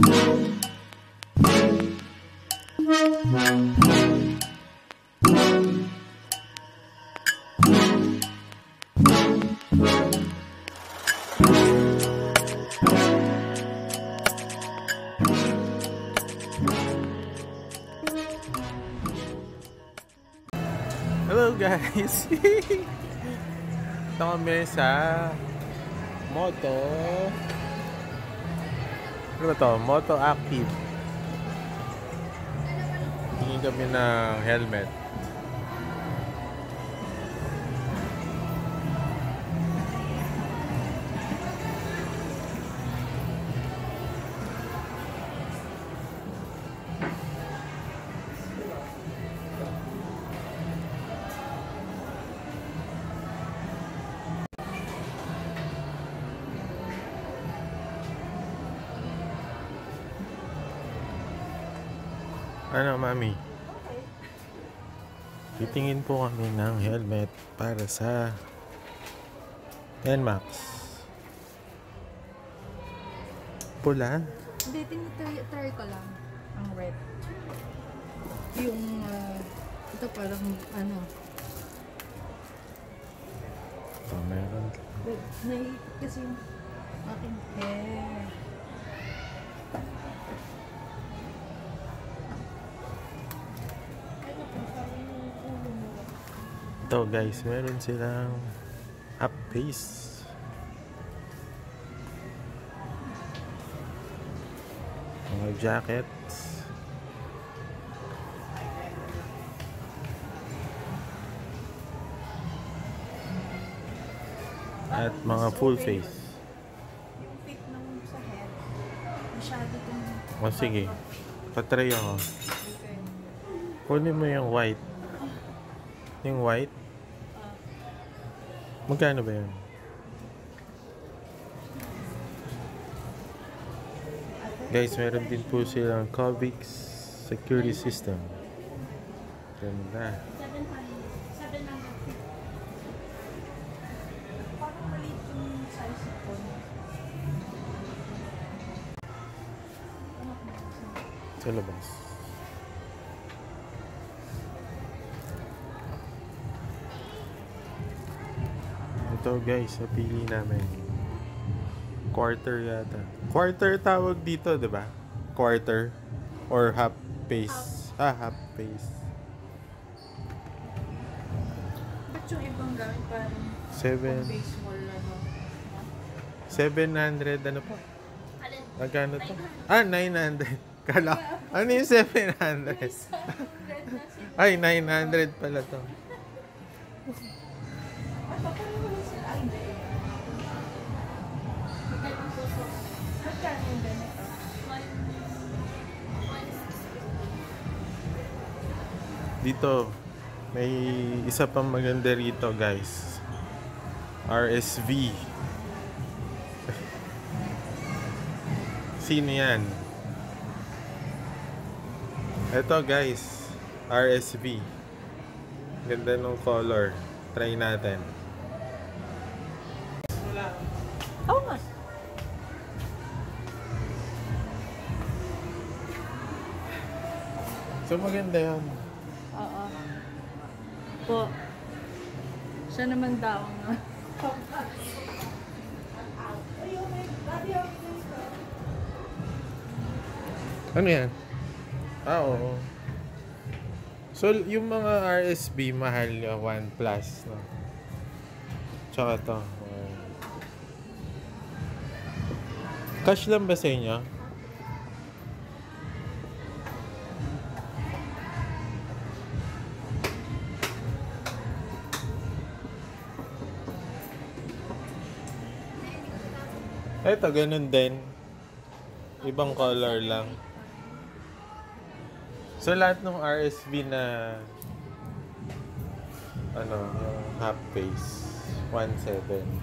Hello guys! Ito kami sa Moto. Ano ba to? Moto Active. Tingin kami ng helmet. Ano, mami? Titingin po kami ng helmet para sa NMAX. Pula? Hindi, try ko lang ang red. Yung, ito parang, ano. Ito, meron. Naiikot kasi yung aking hair. Ito guys, meron silang half face. Mga jackets. At mga full face. Yung fit nung sa head, masyado itong... O sige, patry ako. Kunin mo yung white. Yung white? Magkano ba yun? Guys, meron din po silang Covix security system. Ganda. Parang maliit yung size ko. Sa labas. Ito guys, napili namin. Quarter yata. Quarter tawag dito, di ba? Quarter. Or half face. Half face. Ba't yung ibang gamit parang 7. baseball, ano? 700, ano po? Magkano to? 900. Kala, ano yung 700? Ay, 900 pala to. Dito, may isa pang maganda rito guys. RSV. Sino yan? Ito guys, RSV. Ganda ng color. Try natin. Oo nga. So maganda yan. Oo. Po. Siya naman daw nga. Ano yan? Oo. So, yung mga RSB, mahal yung OnePlus, no? Tsaka to. Cash lang ba sa inyo? Ito, ganun din. Ibang color lang. So, lahat ng RSB na ano, yung half face, 1.7.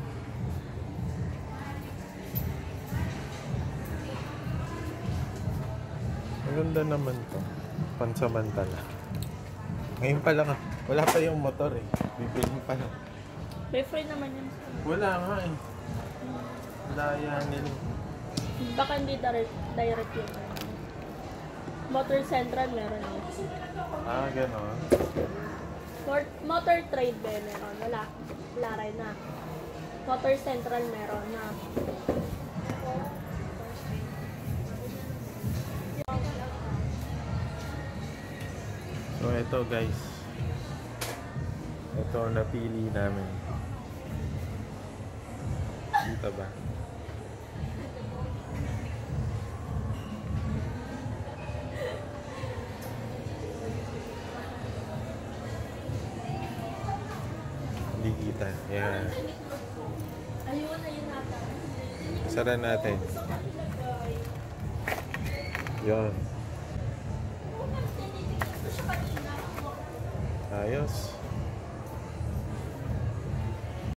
Maganda naman to. Pansamantala. Ngayon pa lang, wala pa yung motor eh. Bibili pa lang. May free naman yun. Wala nga eh. Layanin. Baka hindi direct yun. Motor Central meron yun. Ah, gano'n. Motor Trade ba yun meron? Wala. Wala rin na. Motor Central meron na. So, ito guys. Ito ang napili namin. Kita ba? Hindi kita. Yan. Ayun, ayun nata. Sara natin. Yan. Ayos.